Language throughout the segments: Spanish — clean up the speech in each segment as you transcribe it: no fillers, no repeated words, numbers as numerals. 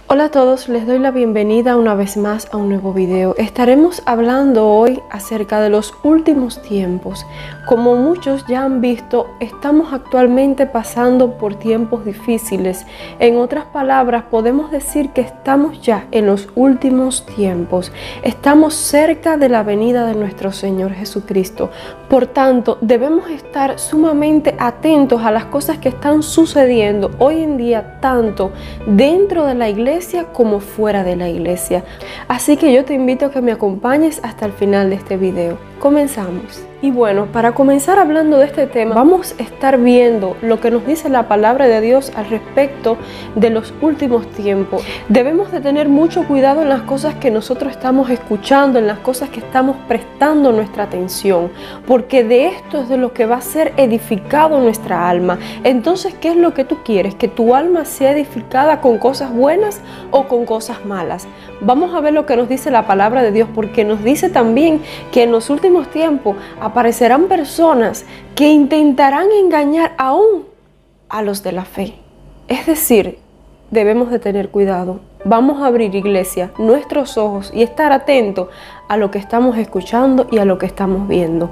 Hola a todos, les doy la bienvenida una vez más a un nuevo video. Estaremos hablando hoy acerca de los últimos tiempos. Como muchos ya han visto, estamos actualmente pasando por tiempos difíciles. En otras palabras, podemos decir que estamos ya en los últimos tiempos. Estamos cerca de la venida de nuestro Señor Jesucristo. Por tanto, debemos estar sumamente atentos a las cosas que están sucediendo hoy en día, tanto dentro de la iglesia como fuera de la iglesia. Así que yo te invito a que me acompañes hasta el final de este video. Comenzamos. Y bueno, para comenzar hablando de este tema, vamos a estar viendo lo que nos dice la palabra de Dios al respecto de los últimos tiempos. Debemos de tener mucho cuidado en las cosas que nosotros estamos escuchando, en las cosas que estamos prestando nuestra atención, porque de esto es de lo que va a ser edificado nuestra alma. Entonces, ¿qué es lo que tú quieres? ¿Que tu alma sea edificada con cosas buenas o con cosas malas? Vamos a ver lo que nos dice la palabra de Dios, porque nos dice también que en los últimos tiempos aparecerán personas que intentarán engañar aún a los de la fe. Es decir, debemos de tener cuidado. Vamos a abrir, iglesia, nuestros ojos y estar atentos a lo que estamos escuchando y a lo que estamos viendo.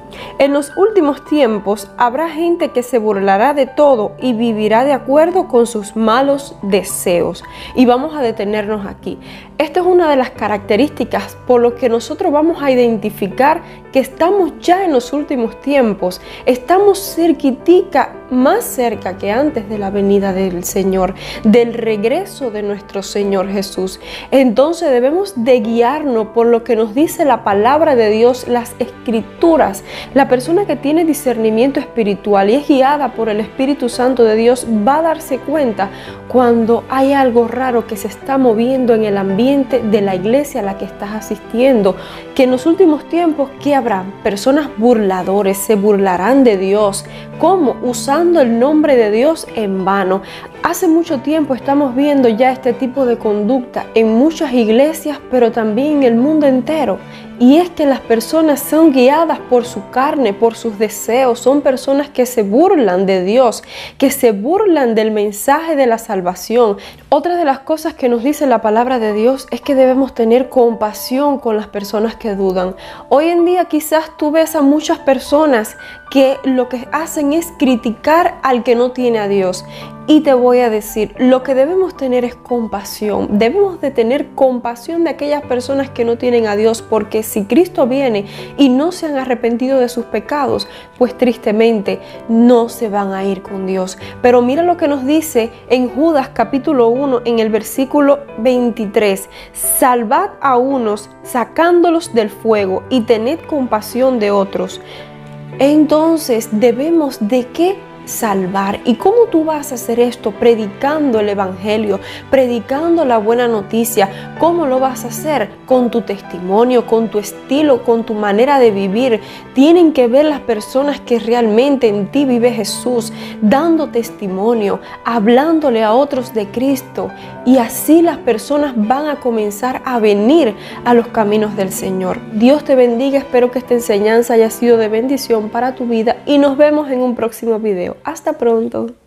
En los últimos tiempos habrá gente que se burlará de todo y vivirá de acuerdo con sus malos deseos. Y vamos a detenernos aquí. Esta es una de las características por lo que nosotros vamos a identificar que estamos ya en los últimos tiempos. Estamos cerquitica, más cerca que antes de la venida del Señor, del regreso de nuestro Señor Jesús. Entonces debemos de guiarnos por lo que nos dice la palabra de Dios, las Escrituras. La persona que tiene discernimiento espiritual y es guiada por el Espíritu Santo de Dios va a darse cuenta cuando hay algo raro que se está moviendo en el ambiente de la iglesia a la que estás asistiendo. Que en los últimos tiempos, ¿qué habrá? Personas burladores, se burlarán de Dios. ¿Cómo? Usando el nombre de Dios en vano. Hace mucho tiempo estamos viendo ya este tipo de conducta en muchas iglesias, pero también en el mundo entero. Y es que las personas son guiadas por su carne, por sus deseos. Son personas que se burlan de Dios, que se burlan del mensaje de la salvación. Otra de las cosas que nos dice la palabra de Dios es que debemos tener compasión con las personas que dudan. Hoy en día quizás tú ves a muchas personas que lo que hacen es criticar al que no tiene a Dios. Y te voy a decir, lo que debemos tener es compasión. Debemos de tener compasión de aquellas personas que no tienen a Dios, porque si Cristo viene y no se han arrepentido de sus pecados, pues tristemente no se van a ir con Dios. Pero mira lo que nos dice en Judas capítulo 1, en el versículo 23. Salvad a unos sacándolos del fuego y tened compasión de otros. Entonces debemos de ¿qué? Salvar. ¿Y cómo tú vas a hacer esto? Predicando el evangelio, predicando la buena noticia. ¿Cómo lo vas a hacer? Con tu testimonio, con tu estilo, con tu manera de vivir. Tienen que ver las personas que realmente en ti vive Jesús, dando testimonio, hablándole a otros de Cristo, y así las personas van a comenzar a venir a los caminos del Señor. Dios te bendiga, espero que esta enseñanza haya sido de bendición para tu vida y nos vemos en un próximo video. Hasta pronto.